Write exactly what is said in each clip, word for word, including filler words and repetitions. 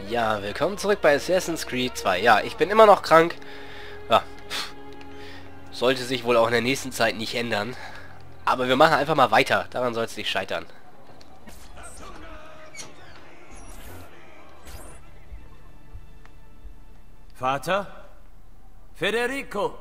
Ja, willkommen zurück bei Assassin's Creed zwei. Ja, ich bin immer noch krank. Ja, pff, sollte sich wohl auch in der nächsten Zeit nicht ändern. Aber wir machen einfach mal weiter. Daran soll es nicht scheitern. Vater? Federico!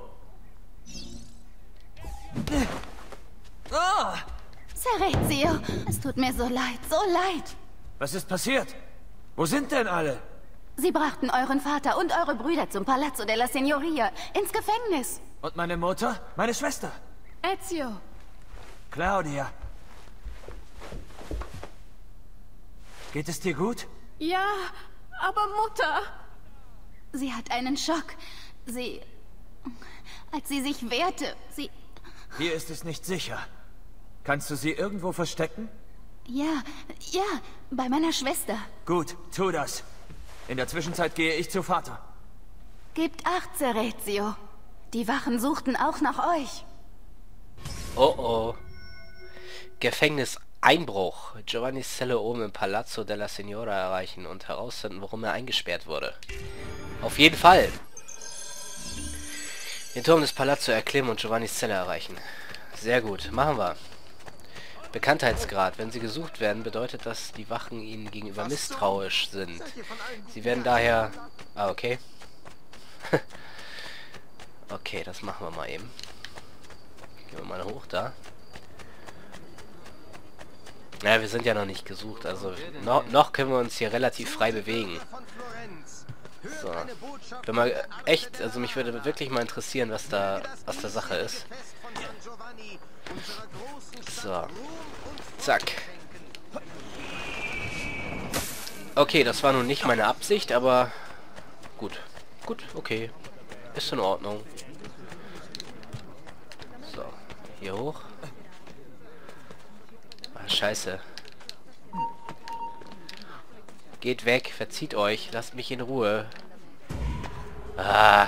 Oh! Serezio, es tut mir so leid, so leid. Was ist passiert? Wo sind denn alle? Sie brachten euren Vater und eure Brüder zum Palazzo della Signoria, ins Gefängnis. Und meine Mutter? Meine Schwester? Ezio. Claudia. Geht es dir gut? Ja, aber Mutter... Sie hat einen Schock. Sie... Als sie sich wehrte, sie... Hier ist es nicht sicher. Kannst du sie irgendwo verstecken? Ja, ja, bei meiner Schwester. Gut, tu das. In der Zwischenzeit gehe ich zu Vater. Gebt acht, Serezio. Die Wachen suchten auch nach euch. Oh oh. Gefängniseinbruch. Giovannis Zelle oben im Palazzo della Signora erreichen und herausfinden, warum er eingesperrt wurde. Auf jeden Fall. Den Turm des Palazzo erklimmen und Giovannis Zelle erreichen. Sehr gut. Machen wir. Bekanntheitsgrad. Wenn sie gesucht werden, bedeutet das, die Wachen ihnen gegenüber misstrauisch sind. Sie werden daher... Ah, okay. Okay, das machen wir mal eben. Gehen wir mal hoch da. Ja, wir sind ja noch nicht gesucht, also no, noch können wir uns hier relativ frei bewegen. So. Bin mal echt, also mich würde wirklich mal interessieren, was da, was da Sache ist. So. Zack. Okay, das war nun nicht meine Absicht, aber gut. Gut, okay. Ist in Ordnung. So. Hier hoch. Ah, scheiße. Geht weg, verzieht euch, lasst mich in Ruhe. Ah.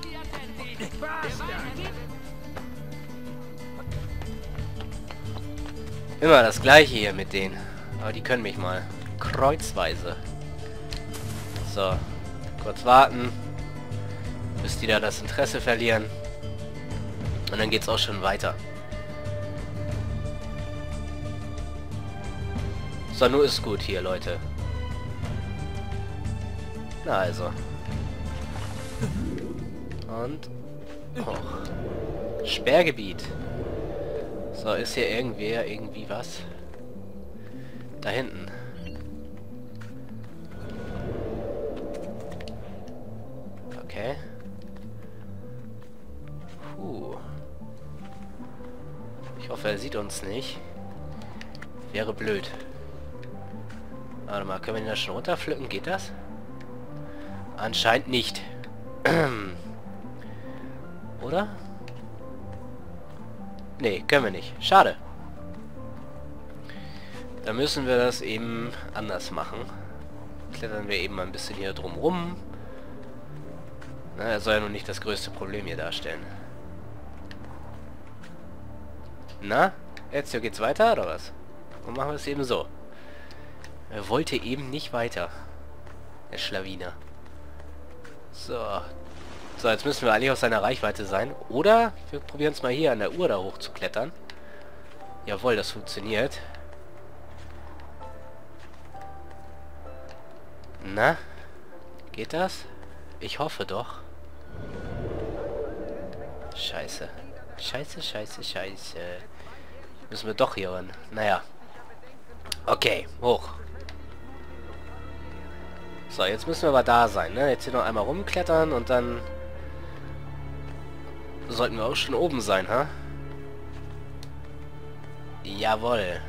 Immer das gleiche hier mit denen. Aber die können mich mal. Kreuzweise. So. Kurz warten. Bis die da das Interesse verlieren. Und dann geht's auch schon weiter. So, nur ist gut hier, Leute. Na also. Und hoch. Sperrgebiet. So, ist hier irgendwer, irgendwie was? Da hinten. Okay. Puh. Ich hoffe, er sieht uns nicht. Wäre blöd. Warte mal, können wir den da schon runterpflücken? Geht das? Anscheinend nicht. Oder? Nee, können wir nicht. Schade. Da müssen wir das eben anders machen. Klettern wir eben mal ein bisschen hier drum rum. Na, er soll ja nun nicht das größte Problem hier darstellen. Na? Ezio, geht's weiter oder was? Und machen wir es eben so. Er wollte eben nicht weiter. Der Schlawiner. So. So, jetzt müssen wir eigentlich aus seiner Reichweite sein. Oder wir probieren es mal hier an der Uhr da hoch zu klettern. Jawohl, das funktioniert. Na? Geht das? Ich hoffe doch. Scheiße. Scheiße, scheiße, scheiße. Müssen wir doch hier ran. Naja. Okay, hoch. So, jetzt müssen wir aber da sein, ne? Jetzt hier noch einmal rumklettern und dann sollten wir auch schon oben sein, ha? Jawohl.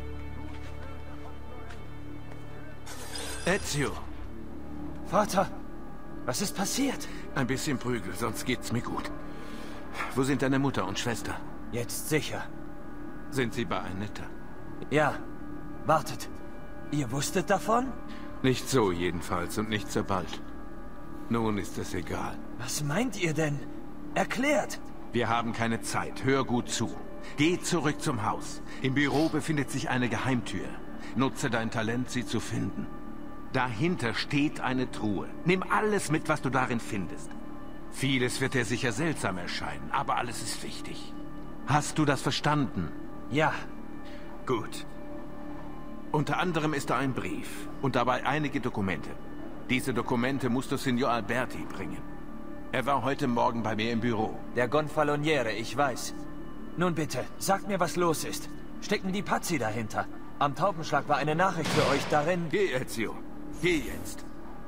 Ezio. Vater, was ist passiert? Ein bisschen Prügel, sonst geht's mir gut. Wo sind deine Mutter und Schwester? Jetzt sicher. Sind sie bei Annetta? Ja. Wartet. Ihr wusstet davon? Nicht so jedenfalls und nicht so bald. Nun ist es egal. Was meint ihr denn? Erklärt! Wir haben keine Zeit. Hör gut zu. Geh zurück zum Haus. Im Büro befindet sich eine Geheimtür. Nutze dein Talent, sie zu finden. Dahinter steht eine Truhe. Nimm alles mit, was du darin findest. Vieles wird dir sicher seltsam erscheinen, aber alles ist wichtig. Hast du das verstanden? Ja. Gut. Unter anderem ist da ein Brief und dabei einige Dokumente. Diese Dokumente musst du Signor Alberti bringen. Er war heute Morgen bei mir im Büro. Der Gonfaloniere, ich weiß. Nun bitte, sagt mir, was los ist. Stecken die Pazzi dahinter? Am Taubenschlag war eine Nachricht für euch darin... Geh, Ezio. Geh jetzt.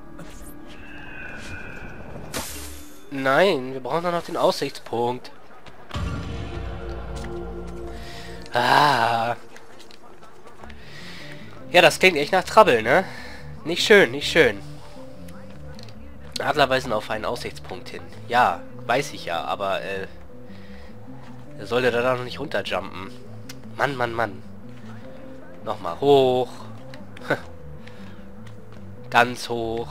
Nein, wir brauchen doch noch den Aussichtspunkt. Ah. Ja, das klingt echt nach Trouble, ne? Nicht schön, nicht schön. Adler weisen auf einen Aussichtspunkt hin. Ja, weiß ich ja, aber äh... er sollte da noch nicht runterjumpen. Mann, Mann, Mann. Nochmal hoch. Ganz hoch.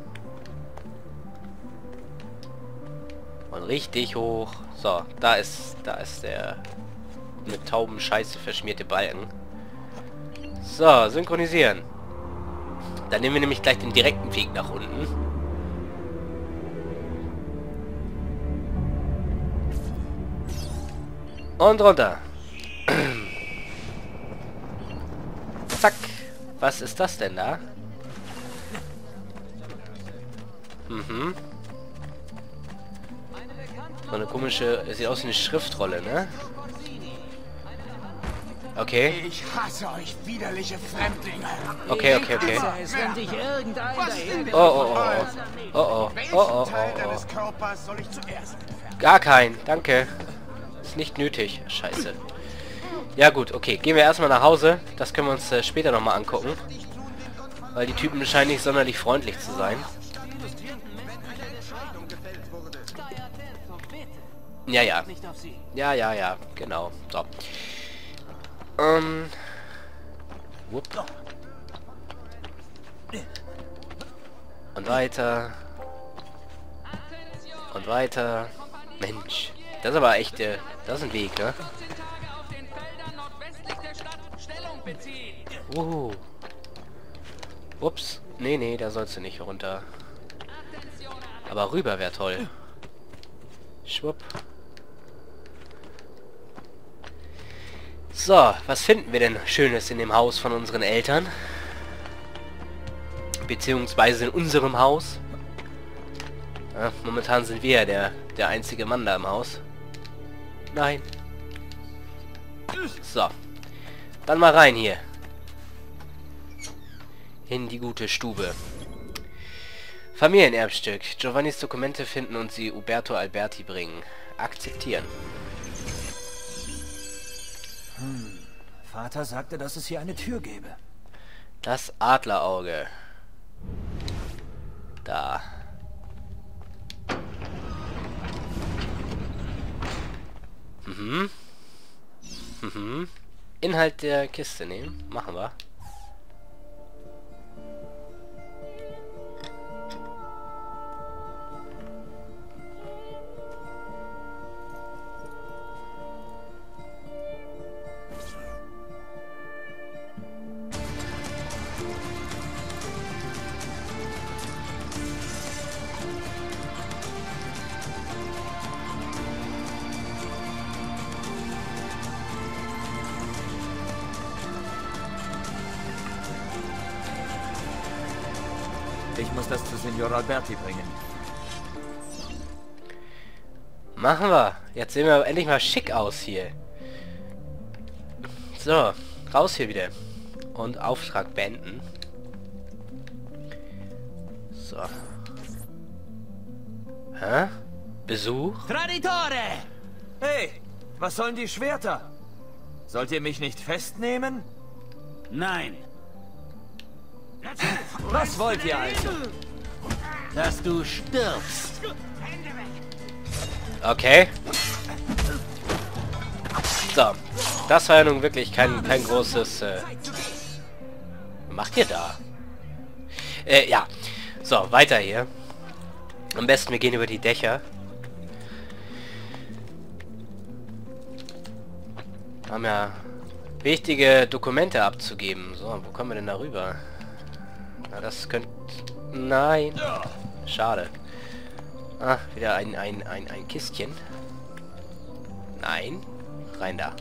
Und richtig hoch. So, da ist, da ist der mit Taubenscheiße verschmierte Balken. So, synchronisieren. Dann nehmen wir nämlich gleich den direkten Weg nach unten. Und runter. Zack. Was ist das denn da? Mhm. So eine komische... Sieht aus wie eine Schriftrolle, ne? Okay. Ich hasse euch, widerliche Fremdlinge. Okay, okay, okay. Oh, oh, oh, oh. Oh, oh, oh, oh, oh. Gar kein, danke. Ist nicht nötig. Scheiße. Ja gut, okay. Gehen wir erstmal nach Hause. Das können wir uns äh, später nochmal angucken. Weil die Typen scheinen nicht sonderlich freundlich zu sein. Ja, ja. Ja, ja, ja. Genau. So. Ähm. Wupp. Und weiter. Und weiter. Mensch. Das ist aber echt, äh, das ist ein Weg, ne? Uh. Ups. Nee, nee, da sollst du nicht runter. Aber rüber wäre toll. Schwupp. So, was finden wir denn Schönes in dem Haus von unseren Eltern? Beziehungsweise in unserem Haus. Ja, momentan sind wir ja der, der einzige Mann da im Haus. Nein. So. Dann mal rein hier. In die gute Stube. Familienerbstück. Giovannis Dokumente finden und sie Uberto Alberti bringen. Akzeptieren. Hm. Vater sagte, dass es hier eine Tür gäbe. Das Adlerauge. Da. Mhm. Mhm. Inhalt der Kiste nehmen. Machen wir. Ich muss das zu Signor Alberti bringen. Machen wir. Jetzt sehen wir endlich mal schick aus hier. So, raus hier wieder. Und Auftrag beenden. So. Hä? Besuch? Traditore! Hey, was sollen die Schwerter? Sollt ihr mich nicht festnehmen? Nein. Was wollt ihr also? Dass du stirbst. Okay. So. Das war ja nun wirklich kein, kein großes... Äh was macht ihr da? Äh, ja. So, weiter hier. Am besten wir gehen über die Dächer. Wir haben ja wichtige Dokumente abzugeben. So, wo kommen wir denn da rüber? Na, das könnte... Nein. Schade. Ah, wieder ein, ein, ein, ein Kistchen. Nein. Rein da.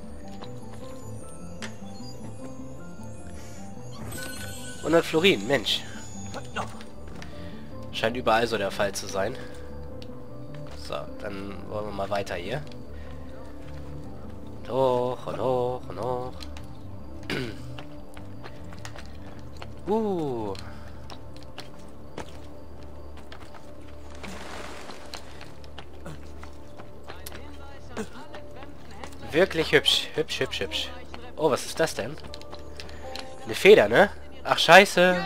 hundert Florin, Mensch. Scheint überall so der Fall zu sein. So, dann wollen wir mal weiter hier. Und hoch und hoch und hoch. uh. Wirklich hübsch. Hübsch, hübsch, hübsch. Oh, was ist das denn? Eine Feder, ne? Ach, scheiße.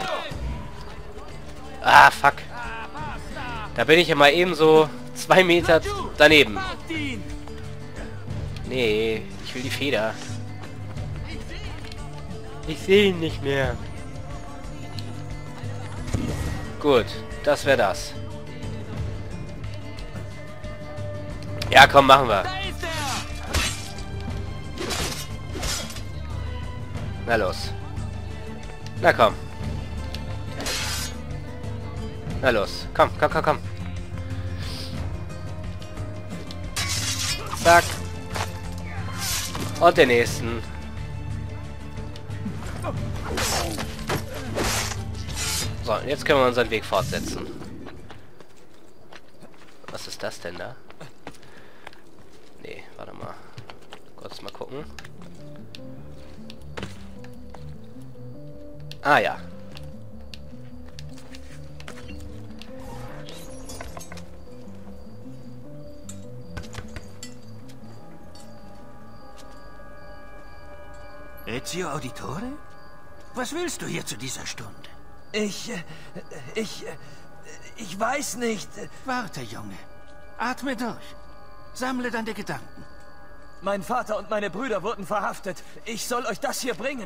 Ah, fuck. Da bin ich ja mal eben so zwei Meter daneben. Nee, ich will die Feder. Ich sehe ihn nicht mehr. Gut, das wäre das. Ja, komm, machen wir. Na los. Na komm. Na los. Komm, komm, komm, komm. Zack. Und den nächsten. So, jetzt können wir unseren Weg fortsetzen. Was ist das denn da? Nee, warte mal. Kurz mal gucken. Ah ja. Ezio Auditore? Was willst du hier zu dieser Stunde? Ich... äh, Ich... äh, Ich weiß nicht. Warte, Junge. Atme durch. Sammle deine Gedanken. Mein Vater und meine Brüder wurden verhaftet. Ich soll euch das hier bringen.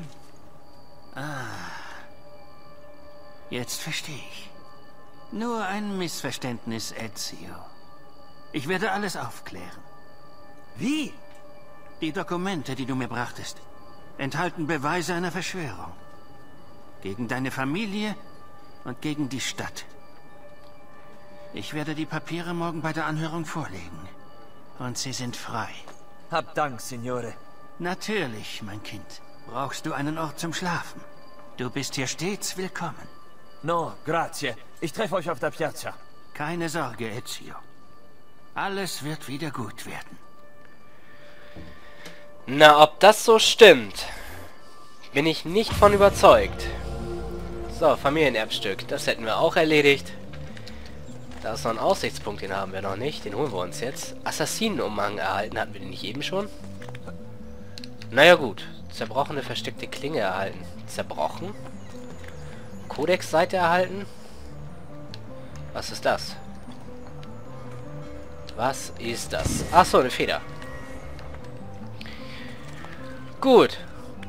Jetzt verstehe ich. Nur ein Missverständnis, Ezio. Ich werde alles aufklären. Wie? Die Dokumente, die du mir brachtest, enthalten Beweise einer Verschwörung. Gegen deine Familie und gegen die Stadt. Ich werde die Papiere morgen bei der Anhörung vorlegen. Und sie sind frei. Hab Dank, Signore. Natürlich, mein Kind. Brauchst du einen Ort zum Schlafen? Du bist hier stets willkommen. No, grazie. Ich treffe euch auf der Piazza. Keine Sorge, Ezio. Alles wird wieder gut werden. Na, ob das so stimmt, bin ich nicht von überzeugt. So, Familienerbstück. Das hätten wir auch erledigt. Da ist noch ein Aussichtspunkt, den haben wir noch nicht. Den holen wir uns jetzt. Assassinenumhang erhalten. Hatten wir den nicht eben schon? Naja gut. Zerbrochene versteckte Klinge erhalten. Zerbrochen? Codex-Seite erhalten? Was ist das? Was ist das? Achso, eine Feder. Gut.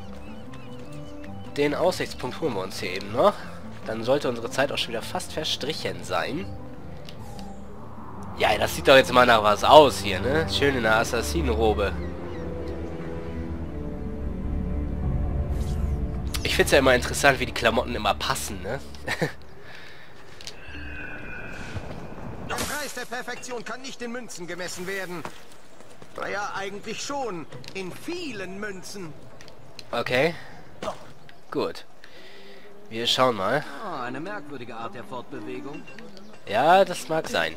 Den Aussichtspunkt holen wir uns hier eben noch. Dann sollte unsere Zeit auch schon wieder fast verstrichen sein. Ja, das sieht doch jetzt mal nach was aus hier, ne? Schön in der Assassinenrobe. Ich find's ja immer interessant, wie die Klamotten immer passen, ne? Der Preis der Perfektion kann nicht in Münzen gemessen werden. Naja, eigentlich schon. In vielen Münzen. Okay. Gut. Wir schauen mal. Oh, eine merkwürdige Art der Fortbewegung. Ja, das mag sein.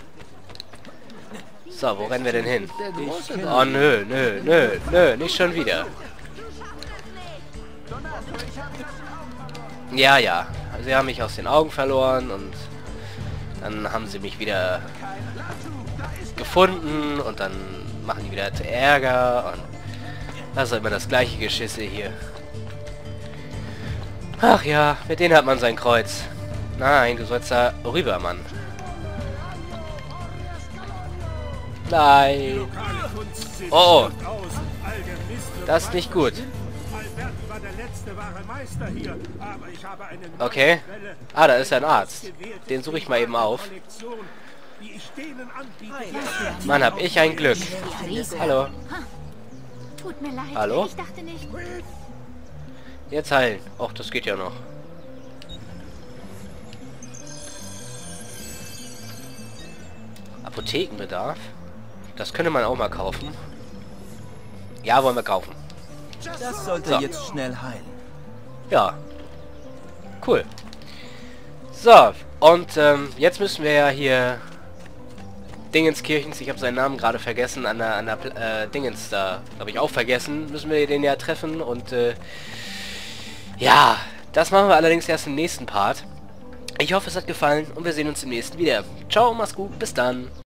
So, wo rennen wir denn hin? Der große Oh, nö, nö, nö, nö, nicht schon wieder. Ja, ja. Sie haben mich aus den Augen verloren und dann haben sie mich wieder gefunden und dann machen die wieder Ärger und das ist immer das gleiche Geschisse hier. Ach ja, mit denen hat man sein Kreuz. Nein, du sollst da rüber, Mann. Nein. Oh, oh. Das ist nicht gut. Okay. Ah, da ist ein Arzt. Den suche ich mal eben auf. Mann, hab ich ein Glück. Hallo. Tut mir leid. Hallo? Ich dachte nicht. Jetzt heilen. Och, das geht ja noch. Apothekenbedarf. Das könnte man auch mal kaufen. Ja, wollen wir kaufen. Das sollte So. jetzt schnell heilen. Ja. Cool. So, und ähm, jetzt müssen wir ja hier Dingenskirchens, ich habe seinen Namen gerade vergessen, an der, an der äh, Dingens da, habe ich auch vergessen, müssen wir den ja treffen und äh, ja, das machen wir allerdings erst im nächsten Part. Ich hoffe, es hat gefallen und wir sehen uns im nächsten wieder. Ciao, mach's gut, bis dann.